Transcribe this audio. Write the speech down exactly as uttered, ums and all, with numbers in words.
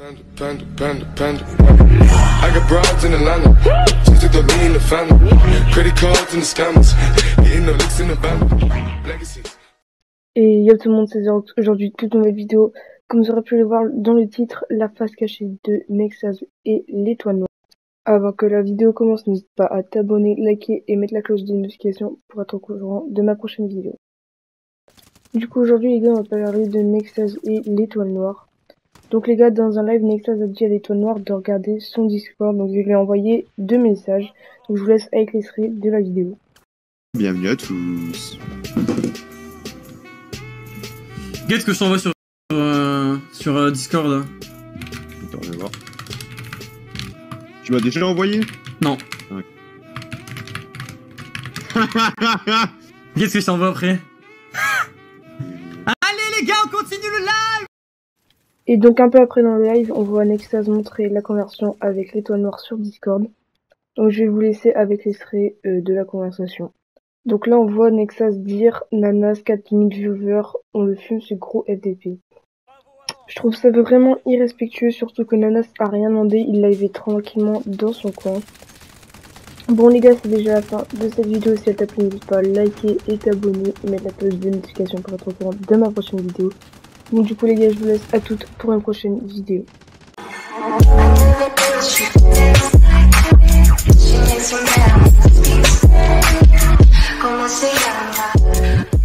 Panda, panda, panda, panda. I got broads in Atlanta. Just to the lean, the family. Credit cards and the scammers. Hitting the licks in the band. Legacies. Et yo tout le monde, c'est Zero. Aujourd'hui toute nouvelle vidéo. Comme vous aurez pu le voir dans le titre, la face cachée de Nexaz et l'étoile noire. Avant que la vidéo commence, n'hésite pas à t'abonner, liker et mettre la cloche de notification pour être au courant de ma prochaine vidéo. Du coup aujourd'hui les gars, on va parler de Nexaz et l'étoile noire. Donc les gars, dans un live, Nexaz a dit à l'étoile noire de regarder son Discord, donc je lui ai envoyé deux messages. Donc je vous laisse avec l'extrait de la vidéo. Bienvenue à tous. Qu'est-ce que je t'envoie sur, euh, sur euh, Discord là? Attends, je vais voir. Tu m'as déjà envoyé? Non. Ouais. Qu'est-ce que je t'envoie après? Allez les gars, on continue le live! Et donc un peu après dans le live, on voit Nexaz montrer la conversion avec l'étoile noire sur Discord. Donc je vais vous laisser avec l'extrait euh, de la conversation. Donc là on voit Nexaz dire Nanas quatre mille viewers, on le fume ce gros F D P. Je trouve ça vraiment irrespectueux, surtout que Nanas a rien demandé, il live tranquillement dans son coin. Bon les gars, c'est déjà la fin de cette vidéo. Si elle t'a plu, n'hésite pas à liker et t'abonner et mettre la cloche de notification pour être au courant de ma prochaine vidéo. Donc du coup les gars, je vous laisse à toutes pour une prochaine vidéo. ¿Cómo se llama?